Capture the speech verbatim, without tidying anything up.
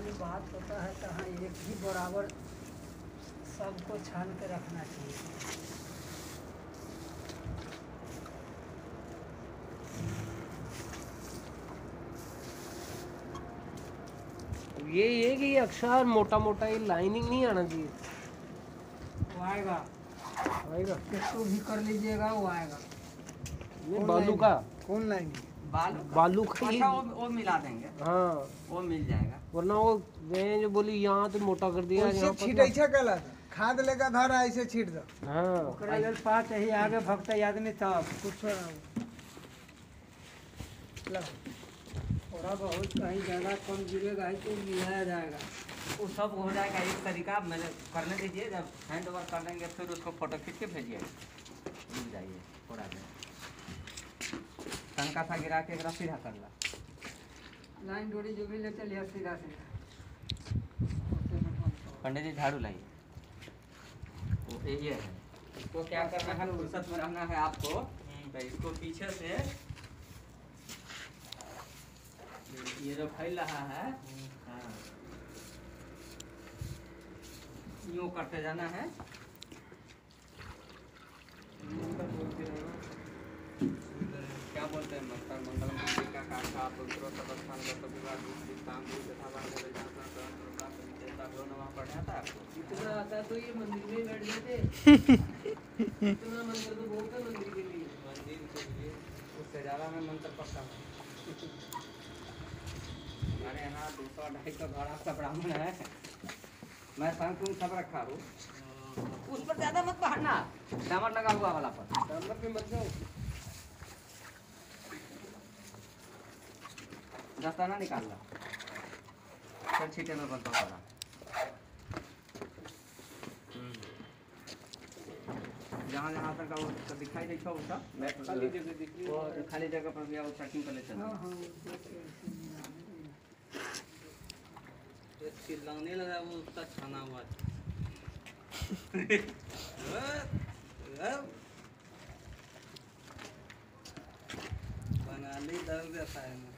जो बात होता है कहाँ एक ही बराबर सबको छान के रखना चाहिए। ये ये कि अक्षर मोटा मोटा ये लाइनिंग नहीं आना चाहिए। वो आएगा आएगा किसको भी कर लीजिएगा वो आएगा। ये बालू का कौन लाएंगे? बालू बालू का अच्छा वो वो मिला देंगे। हाँ वो मिल जाएगा। वरना वो वे जो बोली यहाँ तो मोटा कर दिया उससे यहाँ छीटै कला खाद लेकर धर ऐसे छीट दो। हाँ ओकरा लेल पाँच ही आगे भगते आदमी तब कुछ थोड़ा बहुत कहीं ज़्यादा कम गिरेगा ही तो मिलाया जाएगा। वो सब हो जाएगा एक तरीका मैंने करने दीजिए। जब हैंड ओवर कर लेंगे फिर उसको फोटो खींच के भेजिए। मिल जाइए थोड़ा देर तनका सा गिरा के एक सीधा कर ला। लाइन डोरी जो भी ले चलिए सीधा सीधा। पंडित जी झाड़ू लाइए। वो ये है इसको क्या करना है फुर्सत में रहना है आपको। तो इसको पीछे से ये जो फैल रहा है हाँ यूँ करते जाना है। क्या बोलते हैं मंत्र मंगल मूर्ति का काका पुत्रो तपस्थान गत विवाह दूसरी काम भी तथा बार बोले जाना तो देवता को नमः पढ़ना था आपको। इतना आता तो ये मंदिर में बैठ जाते। इतना मंदिर तो बहुत है मंदिर के लिए। मंदिर के लिए उससे ज़्यादा में मंत्र पढ़ता हूँ। हमारे यहाँ दो सौ ढाई सौ घड़ा का ब्राह्मण है। मैं संकुल सब रखा हूँ। उस पर ज़्यादा मत पढ़ना डामर लगा हुआ वाला पर डामर पे मत जाओ। दस्ताना निकाल ला फिर छीटे में बनता सारा। जहाँ जहाँ तक वो सब दिखाई देता वो सब खाली जगह दिख रही है। वो खाली जगह पर भी वो सेटिंग कर लेते हाँ हैं। हाँ चिल्लाने लगा वो उसका छाना हुआ बंगाली दर्द ऐसा है ना।